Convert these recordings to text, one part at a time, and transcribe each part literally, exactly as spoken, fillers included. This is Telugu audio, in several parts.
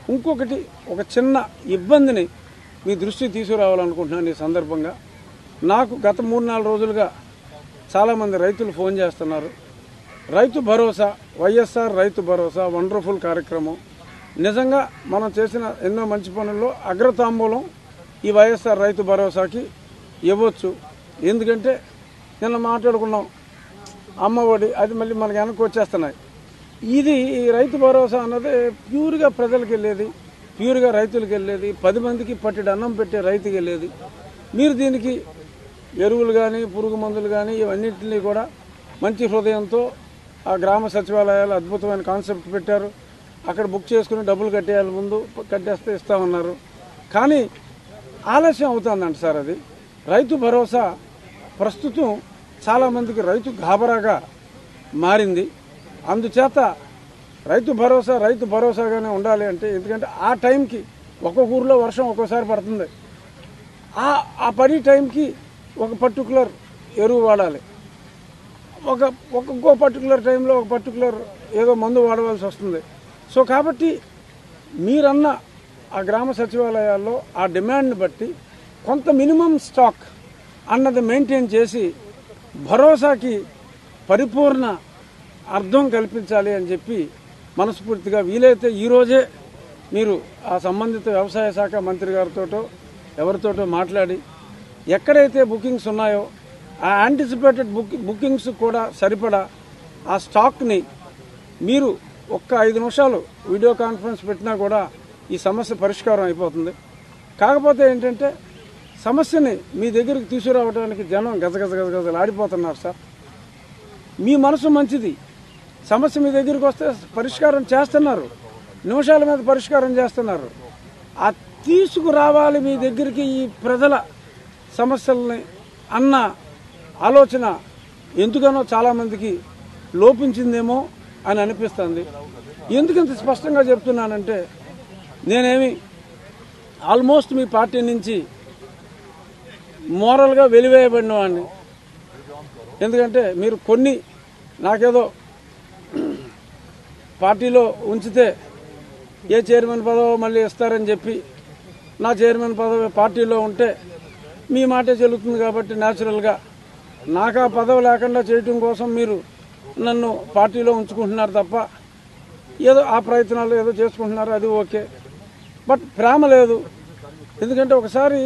ఇంకొకటి ఒక చిన్న ఇబ్బందిని మీ దృష్టికి తీసుకురావాలనుకుంటున్నాను. ఈ సందర్భంగా నాకు గత మూడు నాలుగు రోజులుగా చాలామంది రైతులు ఫోన్ చేస్తున్నారు. రైతు భరోసా, వైఎస్ఆర్ రైతు భరోసా వండర్ఫుల్ కార్యక్రమం. నిజంగా మనం చేసిన ఎన్నో మంచి పనుల్లో అగ్రతాంబూలం ఈ వైఎస్ఆర్ రైతు భరోసాకి ఇవ్వచ్చు. ఎందుకంటే నిన్న మాట్లాడుకున్నాం అమ్మఒడి, అది మళ్ళీ మనకి వెనక్కి వచ్చేస్తున్నాయి. ఇది ఈ రైతు భరోసా అన్నది ప్యూర్గా ప్రజలకు వెళ్ళేది, ప్యూర్గా రైతులకు వెళ్ళేది, పది మందికి పట్టెడు అన్నం పెట్టే రైతుకి వెళ్ళేది. మీరు దీనికి ఎరువులు కానీ పురుగు మందులు కానీ ఇవన్నింటినీ కూడా మంచి హృదయంతో ఆ గ్రామ సచివాలయాలు అద్భుతమైన కాన్సెప్ట్ పెట్టారు. అక్కడ బుక్ చేసుకుని డబ్బులు కట్టేయాలి, ముందు కట్టేస్తే ఇస్తామన్నారు. కానీ ఆలస్యం అవుతుందంట సార్. అది రైతు భరోసా ప్రస్తుతం చాలామందికి రైతు గాబరాగా మారింది. అందుచేత రైతు భరోసా రైతు భరోసాగానే ఉండాలి. అంటే ఎందుకంటే ఆ టైంకి ఒక్కొక్క ఊరిలో వర్షం ఒక్కోసారి పడుతుంది. ఆ ఆ పడి టైంకి ఒక పర్టికులర్ ఎరువు వాడాలి, ఒక ఒక్కొక్క పర్టికులర్ టైంలో ఒక పర్టికులర్ ఏదో మందు వాడవలసి వస్తుంది. సో కాబట్టి మీరన్న ఆ గ్రామ సచివాలయాల్లో ఆ డిమాండ్ని బట్టి కొంత మినిమం స్టాక్ అన్నది మెయింటైన్ చేసి భరోసాకి పరిపూర్ణ అర్థం కల్పించాలి అని చెప్పి మనస్ఫూర్తిగా వీలైతే ఈరోజే మీరు ఆ సంబంధిత వ్యవసాయ శాఖ మంత్రి గారితోటో ఎవరితోటో మాట్లాడి ఎక్కడైతే బుకింగ్స్ ఉన్నాయో ఆ యాంటిసిపేటెడ్ బుక్ బుకింగ్స్ కూడా సరిపడా ఆ స్టాక్ని మీరు ఒక్క ఐదు నిమిషాలు వీడియో కాన్ఫరెన్స్ పెట్టినా కూడా ఈ సమస్య పరిష్కారం అయిపోతుంది. కాకపోతే ఏంటంటే సమస్యని మీ దగ్గరికి తీసుకురావడానికి జనం గజగజ గజగజలు ఆడిపోతున్నారు సార్. మీ మనసు మంచిది, సమస్య మీ దగ్గరికి వస్తే పరిష్కారం చేస్తున్నారు, నిమిషాల మీద పరిష్కారం చేస్తున్నారు. ఆ తీసుకురావాలి మీ దగ్గరికి ఈ ప్రజల సమస్యల్ని అన్న ఆలోచన ఎందుకనో చాలామందికి లోపించిందేమో అని అనిపిస్తుంది. ఎందుకంత స్పష్టంగా చెప్తున్నానంటే నేనేమి ఆల్మోస్ట్ మీ పార్టీ నుంచి మోరల్గా వెలివేయబడిన వాడిని. ఎందుకంటే మీరు కొన్ని నాకేదో పార్టీలో ఉంచితే ఏ చైర్మన్ పదవి మళ్ళీ ఇస్తారని చెప్పి నా చైర్మన్ పదవి పార్టీలో ఉంటే మీ మాటే చెల్లుతుంది కాబట్టి న్యాచురల్గా నాకు ఆ పదవి లేకుండా చేయటం కోసం మీరు నన్ను పార్టీలో ఉంచుకుంటున్నారు తప్ప ఏదో ఆ ప్రయత్నాలు ఏదో చేసుకుంటున్నారు, అది ఓకే. బట్ ప్రేమ లేదు. ఎందుకంటే ఒకసారి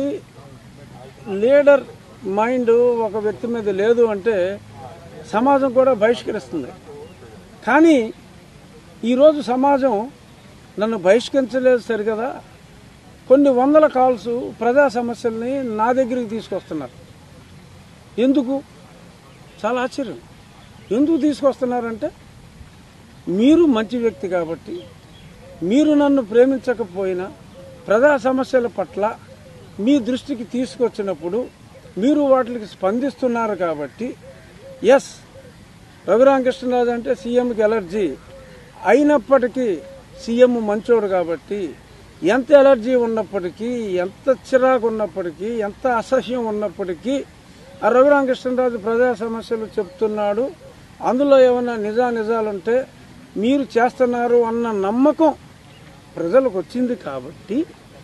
లీడర్ మైండ్ ఒక వ్యక్తి మీద లేదు అంటే సమాజం కూడా బహిష్కరిస్తుంది. కానీ ఈరోజు సమాజం నన్ను బహిష్కరించలేదు సరికదా, కొన్ని వందల కాల్స్ ప్రజా సమస్యల్ని నా దగ్గరికి తీసుకొస్తున్నారు. ఎందుకు? చాలా ఆశ్చర్యం. ఎందుకు తీసుకొస్తున్నారంటే మీరు మంచి వ్యక్తి కాబట్టి, మీరు నన్ను ప్రేమించకపోయినా ప్రజా సమస్యల పట్ల మీ దృష్టికి తీసుకొచ్చినప్పుడు మీరు వాటికి స్పందిస్తున్నారు కాబట్టి, ఎస్ రఘురామకృష్ణరాజు అంటే సీఎంకి ఎలర్జీ అయినప్పటికీ సీఎం మంచోడు కాబట్టి, ఎంత ఎలర్జీ ఉన్నప్పటికీ, ఎంత చిరాకు ఉన్నప్పటికీ, ఎంత అసహ్యం ఉన్నప్పటికీ ఆ రఘురామకృష్ణరాజు ప్రజా సమస్యలు చెప్తున్నాడు, అందులో ఏమైనా నిజా నిజాలుంటే మీరు చేస్తున్నారు అన్న నమ్మకం ప్రజలకు వచ్చింది కాబట్టి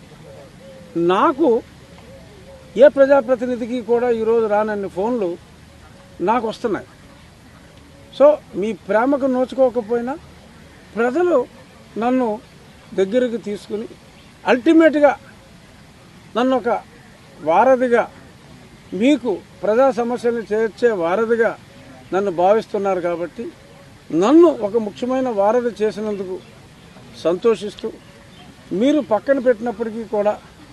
నాకు ఏ ప్రజాప్రతినిధికి కూడా ఈరోజు రానన్ని ఫోన్లు నాకు వస్తున్నాయి. సో మీ ప్రేమకు నోచుకోకపోయినా ప్రజలు నన్ను దగ్గరికి తీసుకుని అల్టిమేట్గా నన్ను ఒక వారధిగా, మీకు ప్రజా సమస్యలను చేర్చే వారధిగా నన్ను భావిస్తున్నారు కాబట్టి నన్ను ఒక ముఖ్యమైన వారధి చేసినందుకు సంతోషిస్తూ, మీరు పక్కన పెట్టినప్పటికీ కూడా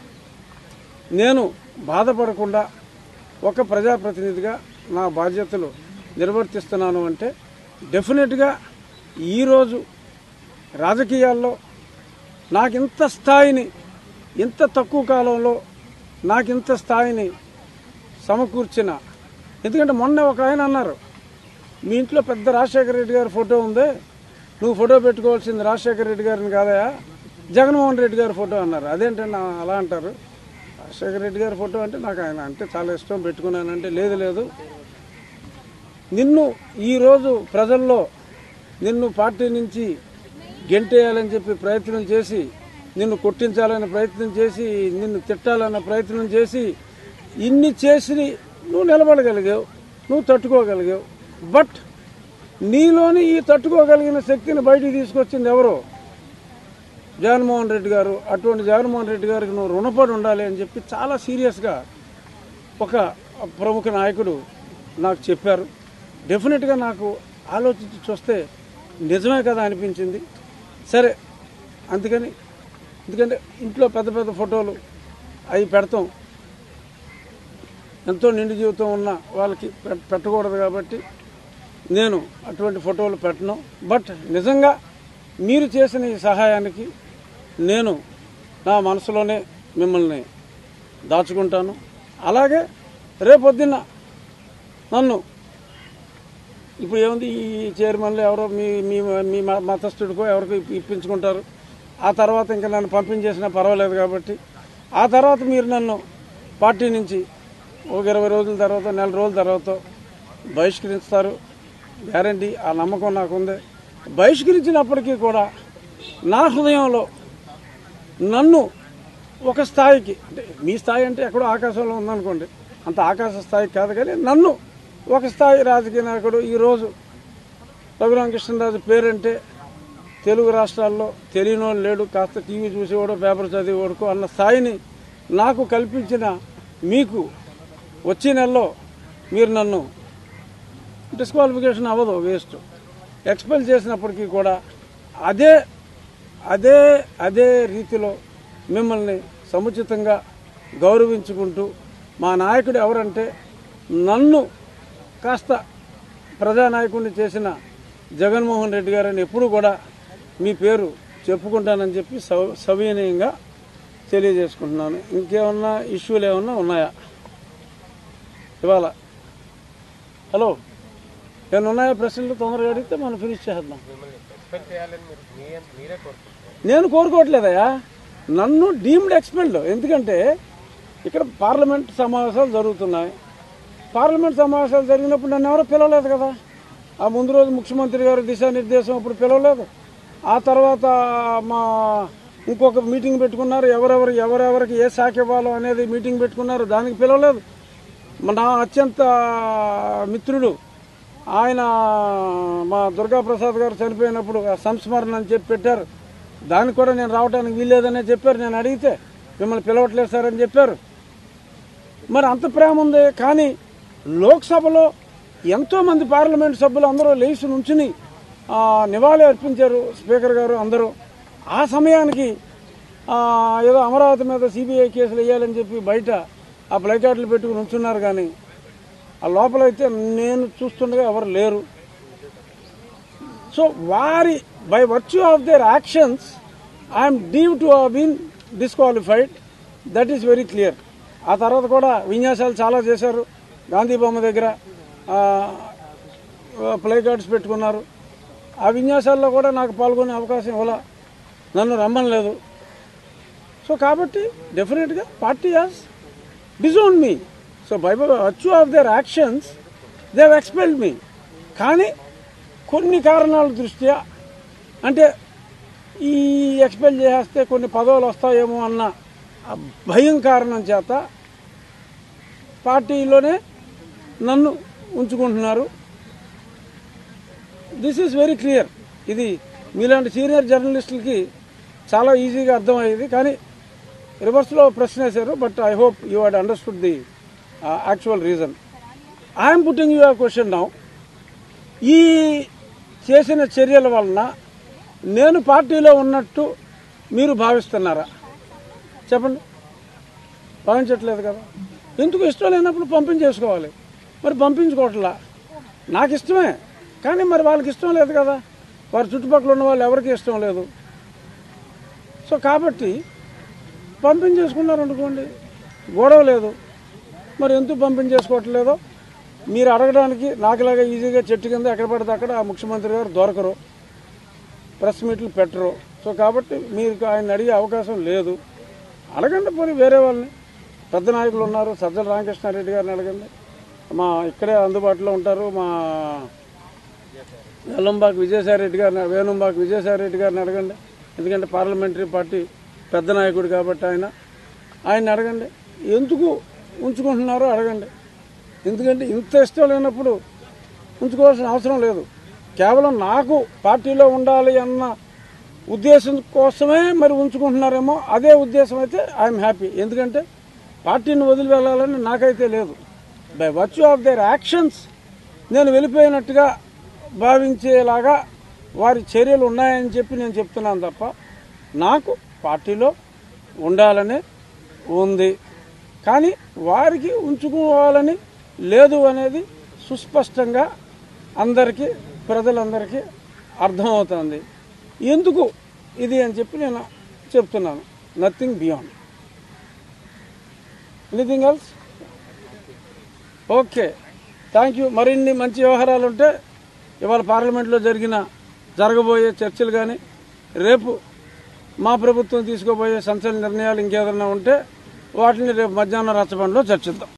నేను బాధపడకుండా ఒక ప్రజాప్రతినిధిగా నా బాధ్యతలు నిర్వర్తిస్తున్నాను. అంటే డెఫినెట్గా ఈరోజు రాజకీయాల్లో నాకు ఇంత స్థాయిని, ఇంత తక్కువ కాలంలో నాకు ఇంత స్థాయిని సమకూర్చిన, ఎందుకంటే మొన్న ఒక ఆయన అన్నారు, మీ ఇంట్లో పెద్ద రాజశేఖర రెడ్డి గారి ఫోటో ఉంది, నువ్వు ఫోటో పెట్టుకోవాల్సింది రాజశేఖర రెడ్డి గారిని కాదయా జగన్మోహన్ రెడ్డి గారి ఫోటో అన్నారు. అదేంటండి అలా అంటారు? రాజశేఖర రెడ్డి గారి ఫోటో అంటే నాకు ఆయన అంటే చాలా ఇష్టం, పెట్టుకున్నానంటే లేదు లేదు నిన్ను ఈరోజు ప్రజల్లో నిన్ను పార్టీ నుంచి గెంటేయాలని చెప్పి ప్రయత్నం చేసి నిన్ను కొట్టించాలనే ప్రయత్నం చేసి నిన్ను తిట్టాలన్న ప్రయత్నం చేసి ఇన్ని చేసి నువ్వు నిలబడగలిగావు, నువ్వు తట్టుకోగలిగావు. బట్ నీలోని ఈ తట్టుకోగలిగిన శక్తిని బయటికి తీసుకొచ్చింది ఎవరు? జగన్మోహన్ రెడ్డి గారు. అటువంటి జగన్మోహన్ రెడ్డి గారికి నువ్వు రుణపడి ఉండాలి అని చెప్పి చాలా సీరియస్గా ఒక ప్రముఖ నాయకుడు నాకు చెప్పారు. డెఫినెట్గా నాకు ఆలోచించి చూస్తే నిజమే కదా అనిపించింది. సరే, అందుకని ఎందుకంటే ఇంట్లో పెద్ద పెద్ద ఫోటోలు అవి పెడతాం, ఎంతో నిండు జీవితం ఉన్న వాళ్ళకి పెట్టకూడదు కాబట్టి నేను అటువంటి ఫోటోలు పెట్టను. బట్ నిజంగా మీరు చేసిన ఈ సహాయానికి నేను నా మనసులోనే మిమ్మల్ని దాచుకుంటాను. అలాగే రేపొద్దున్న నన్ను ఇప్పుడు ఏముంది, ఈ చైర్మన్లు ఎవరో మీ మీ మీ మతస్థుడికో ఎవరికో ఇప్పించుకుంటారు. ఆ తర్వాత ఇంకా నన్ను పంపించేసినా పర్వాలేదు కాబట్టి ఆ తర్వాత మీరు నన్ను పార్టీ నుంచి ఒక ఇరవై రోజుల తర్వాత నెల రోజుల తర్వాత బహిష్కరిస్తారు, గ్యారంటీ. ఆ నమ్మకం నాకుంది. బహిష్కరించినప్పటికీ కూడా నా హృదయంలో నన్ను ఒక స్థాయికి, అంటే మీ స్థాయి అంటే ఎక్కడో ఆకాశంలో ఉందనుకోండి, అంత ఆకాశ స్థాయి కాదు, కానీ నన్ను ఒక స్థాయి రాజకీయ నాయకుడు. ఈరోజు రఘురామకృష్ణరాజు పేరంటే తెలుగు రాష్ట్రాల్లో తెలియనోడు లేడు, కాస్త టీవీ చూసేవాడు, పేపర్ చదివేవాడుకో అన్న స్థాయిని నాకు కల్పించిన మీకు వచ్చే నెలలో మీరు నన్ను డిస్క్వాలిఫికేషన్ అవ్వదు, వేస్ట్, ఎక్స్పెల్ చేసినప్పటికీ కూడా అదే అదే అదే రీతిలో మిమ్మల్ని సముచితంగా గౌరవించుకుంటూ, మా నాయకుడు ఎవరంటే నన్ను కాస్త ప్రజానాయకుడిని చేసిన జగన్మోహన్ రెడ్డి గారని ఎప్పుడు కూడా మీ పేరు చెప్పుకుంటానని చెప్పి సవినయంగా తెలియజేసుకుంటున్నాను. ఇంకేమన్నా ఇష్యూలు ఏమన్నా ఉన్నాయా ఇవాళ? హలో, ఏమన్నా ఉన్నాయా ప్రశ్నలు? తొందరగా అడిగితే మనం ఫినిష్ చేద్దాం. నేను కోరుకోవట్లేదయా, నన్ను డీమ్డ్ ఎక్స్పెల్డ్. ఎందుకంటే ఇక్కడ పార్లమెంట్ సమావేశాలు జరుగుతున్నాయి. పార్లమెంట్ సమావేశాలు జరిగినప్పుడు నన్ను ఎవరో పిలవలేదు కదా. ఆ ముందు రోజు ముఖ్యమంత్రి గారు దిశానిర్దేశం అప్పుడు పిలవలేదు. ఆ తర్వాత మా ఇంకొక మీటింగ్ పెట్టుకున్నారు, ఎవరెవరు ఎవరెవరికి ఏ శాఖ ఇవ్వాలో అనేది మీటింగ్ పెట్టుకున్నారు, దానికి పిలవలేదు. నా అత్యంత మిత్రుడు ఆయన మా దుర్గాప్రసాద్ గారు చనిపోయినప్పుడు సంస్మరణ అని చెప్పి పెట్టారు, దానికి కూడా నేను రావడానికి వీల్లేదనే చెప్పారు. నేను అడిగితే మిమ్మల్ని పిలవట్లేదు సార్ అని చెప్పారు. మరి అంత ప్రేమ ఉంది. కానీ లోక్సభలో ఎంతోమంది పార్లమెంటు సభ్యులు అందరూ లేచి నుంచుని నివాళి అర్పించారు, స్పీకర్ గారు అందరూ. ఆ సమయానికి ఏదో అమరావతి మీద సిబిఐ కేసులు వేయాలని చెప్పి బయట ఆ ప్లైకార్డులు పెట్టుకుని ఉంచున్నారు. కానీ ఆ లోపలైతే నేను చూస్తుండగా ఎవరు లేరు. సో వారి by virtue of their actions I'm deemed to have been disqualified. That is very clear. ఆ తర్వాత కూడా విన్యాసాలు చాలా చేశారు. గాంధీ బొమ్మ దగ్గర ప్లే కార్డ్స్ పెట్టుకున్నారు. ఆ విన్యాసాల్లో కూడా నాకు పాల్గొనే అవకాశం ఇవ్వాల, నన్ను రమ్మనలేదు. సో కాబట్టి డెఫినెట్గా party has disowned me. So by virtue of their actions they have expelled me. కానీ కొన్ని కారణాల దృష్ట్యా, అంటే ఈ ఎక్స్పెల్ చేస్తే కొన్ని పదవులు వస్తాయేమో అన్న భయం కారణం చేత పార్టీలోనే నన్ను ఉంచుకుంటున్నారు. This is very clear. ఇది మీలాంటి సీనియర్ జర్నలిస్టులకి చాలా ఈజీగా అర్థమయ్యేది, కానీ రివర్స్లో ప్రశ్న వేశారు. But I hope you had understood the actual reason. I'm putting you a question now. ఈ చేసిన చర్యల వలన నేను పార్టీలో ఉన్నట్టు మీరు భావిస్తున్నారా? చెప్పండి. భావించట్లేదు కదా. ఎందుకు ఇష్టం లేనప్పుడు పంపించేసుకోవాలి. మరి పంపించుకోవట్లా. నాకు ఇష్టమే, కానీ మరి వాళ్ళకి ఇష్టం లేదు కదా. వారి చుట్టుపక్కల ఉన్న వాళ్ళు ఎవరికి ఇష్టం లేదు. సో కాబట్టి పంపించేసుకున్నారు అనుకోండి, గొడవ లేదు. మరి ఎందుకు పంపించేసుకోవట్లేదో మీరు అడగడానికి నాకులాగా ఈజీగా చెట్టు కింద ఎక్కడ పడితే అక్కడ ఆ ముఖ్యమంత్రి గారు దొరకరు, ప్రెస్ మీట్లు పెట్టరు. సో కాబట్టి మీరు ఆయన అడిగే అవకాశం లేదు. అడగండి పోనీ వేరే వాళ్ళని. పెద్ద నాయకులు ఉన్నారు, సజ్జల రామకృష్ణారెడ్డి గారిని అడగండి, మా ఇక్కడే అందుబాటులో ఉంటారు. మా వెల్లంబాక్ విజయసాయి రెడ్డి గారిని, వేణుంబాక్ విజయసాయి రెడ్డి గారిని అడగండి. ఎందుకంటే పార్లమెంటరీ పార్టీ పెద్ద నాయకుడు కాబట్టి ఆయన ఆయన అడగండి, ఎందుకు ఉంచుకుంటున్నారో అడగండి. ఎందుకంటే ఇంత ఇష్టం లేనప్పుడు ఉంచుకోవాల్సిన అవసరం లేదు. కేవలం నాకు పార్టీలో ఉండాలి అన్న ఉద్దేశం కోసమే మరి ఉంచుకుంటున్నారేమో. అదే ఉద్దేశం అయితే ఐఎమ్ హ్యాపీ. ఎందుకంటే పార్టీని వదిలి వెళ్ళాలని నాకైతే లేదు. By virtue of their actions నేను వెళ్ళిపోయినట్టుగా భావించేలాగా వారి చర్యలు ఉన్నాయని చెప్పి నేను చెప్తున్నాను తప్ప నాకు పార్టీలో ఉండాలనే ఉంది. కానీ వారికి ఉంచుకోవాలని లేదు అనేది సుస్పష్టంగా అందరికీ ప్రజలందరికీ అర్థమవుతుంది. ఎందుకు ఇది అని చెప్పి నేను చెప్తున్నాను. Nothing beyond. Anything else? Okay, thank you. మరిన్ని మంచి వ్యవహారాలు ఉంటే ఇవాళ పార్లమెంట్లో జరిగిన జరగబోయే చర్చలు కానీ రేపు మా ప్రభుత్వం తీసుకోబోయే సంచలన నిర్ణయాలు ఇంకేదైనా ఉంటే వాటిని రేపు మధ్యాహ్నం రచ్చబండలో చర్చిద్దాం.